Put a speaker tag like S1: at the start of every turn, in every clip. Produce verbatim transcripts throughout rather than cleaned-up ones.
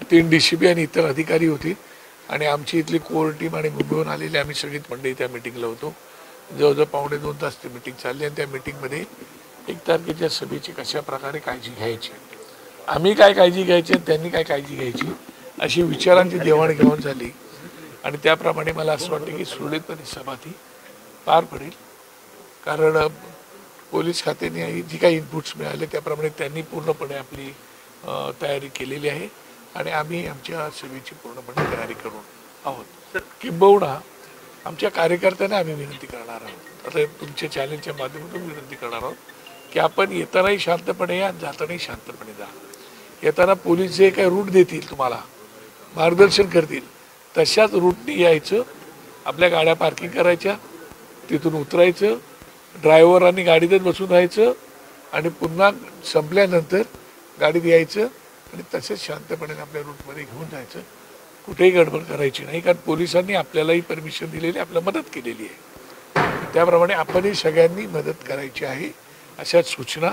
S1: तीन D C P आणि इतर अधिकारी होते आणि आमची इथली कोर टीम आणि मुंबईहून आलेली आम्ही सगळीच मंडळी त्या मिटिंगला होतो. जवळजवळ पावणे दोन तास ती मिटिंग चालली आणि त्या मिटिंगमध्ये एक तारखेच्या सभेची कशा प्रकारे काळजी घ्यायची, आम्ही काय काळजी घ्यायची आणि त्यांनी काय काळजी घ्यायची अशी विचारांची देवाणघेवाण झाली आणि त्याप्रमाणे मला असं वाटतं की सुरळीतपणे सभा ती पार पडेल. कारण पोलीस खात्याने जी काही इनपुट्स मिळाले त्याप्रमाणे त्यांनी पूर्णपणे आपली तयारी केलेली आहे आणि आम्ही आमच्या सभेची पूर्णपणे तयारी करून आहोत. किंबहुना आमच्या कार्यकर्त्यांना आम्ही विनंती करणार आहोत, आता तुमच्या चॅनलच्या माध्यमातून विनंती करणार आहोत की आपण येतानाही शांतपणे या, जातानाही शांतपणे जा. येताना पोलीस जे काही रूट देतील तुम्हाला मार्गदर्शन करतील तशाच रूटने यायचं, आपल्या गाड्या पार्किंग करायच्या, तिथून उतरायचं, ड्रायव्हरांनी गाडीतच बसून राहायचं आणि पुन्हा संपल्यानंतर गाडीत यायचं आणि तसेच शांतपणे आपल्या रूटमध्ये घेऊन जायचं. कुठेही गडबड करायची नाही, कारण पोलिसांनी आपल्यालाही परमिशन दिलेली, आपल्याला मदत केलेली आहे. त्याप्रमाणे आपणही सगळ्यांनी मदत करायची आहे अशा सूचना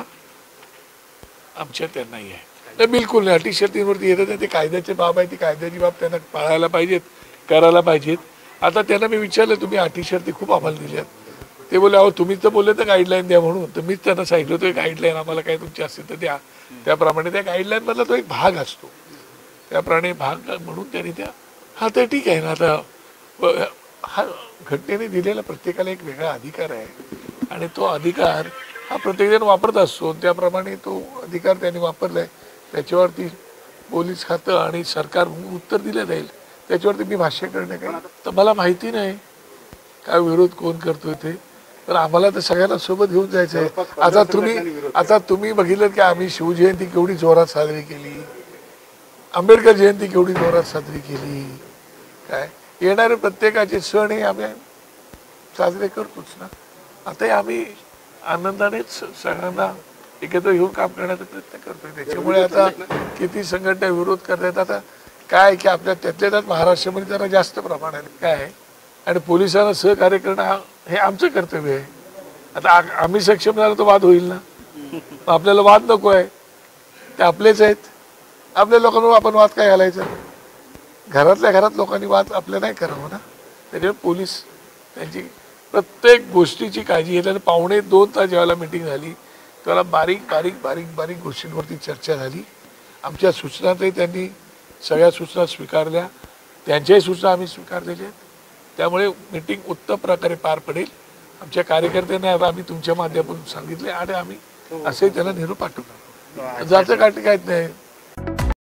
S1: आमच्या त्यांनाही आहे. तर बिलकुल नाही, अटी शर्तींवरती येतात नाही, ते कायद्याची बाब आहे, ती कायद्याची बाब त्यांना पाळायला पाहिजेत, करायला पाहिजेत. आता त्यांना मी विचारलं तुम्ही अटी शर्ती खूप आम्हाला दिल्यात, ते बोले अहो तुम्हीच तर बोलले तर गाईडलाईन द्या म्हणून, तर मीच त्यांना सांगितलं होतं गाईडलाईन आम्हाला काय तुमची असेल तर द्या. त्याप्रमाणे त्या गाईडलाईनमधला तो एक भाग असतो, त्याप्रमाणे भाग म्हणून त्यांनी त्या हा तर ठीक आहे ना. आता हा घटनेने दिलेला प्रत्येकाला एक वेगळा अधिकार आहे आणि तो अधिकार हा प्रत्येकजण वापरत असतो, त्याप्रमाणे तो अधिकार त्यांनी वापरला आहे. त्याच्यावरती पोलीस खातं आणि सरकार उत्तर दिलं जाईल, त्याच्यावरती मी भाष्य करणे काय तर मला माहिती नाही काय विरोध कोण करतोय ते, तर आम्हाला तर सगळ्यांना सोबत घेऊन जायचं आहे. आता तुम्ही आता तुम्ही बघितलं की आम्ही शिवजयंती केवढी जोरात साजरी केली, आंबेडकर जयंती केवढी जोरात साजरी केली, काय येणारे प्रत्येकाचे सण हे आम्ही साजरे करतोच ना. आता आम्ही आनंदानेच सगळ्यांना एकत्र घेऊन काम करण्याचा प्रयत्न करतोय. त्याच्यामुळे आता किती संघटना विरोध करतात, आता काय की आपल्या त्यातल्या त्यात महाराष्ट्रामध्ये जरा जास्त प्रमाणात काय आहे आणि पोलिसांना सहकार्य करणं हे आमचं कर्तव्य आहे. आता आम्ही सक्षम झालो तर वाद होईल ना, आपल्याला वाद नको आहे, ते आपलेच आहेत, आपल्या लोकांवर आपण वाद काय घालायचा, घरातल्या घरात लोकांनी वाद आपल्या नाही करावं ना. त्याच्यामुळे पोलीस त्यांची प्रत्येक गोष्टीची काळजी घेतली. पावणे दोन तास जेव्हा मिटिंग झाली तेव्हा बारीक बारीक बारीक बारीक गोष्टींवरती चर्चा झाली. आमच्या सूचनातही त्यांनी सगळ्या सूचना स्वीकारल्या, त्यांच्याही सूचना आम्ही स्वीकारलेल्या आहेत. त्यामुळे मिटिंग उत्तम प्रकारे पार पडेल. आमच्या कार्यकर्त्यांना आम्ही तुमच्या माध्यमातून सांगितले आणि आम्ही असे त्यांना निरोप पाठवणार, जायचं काहीच नाही.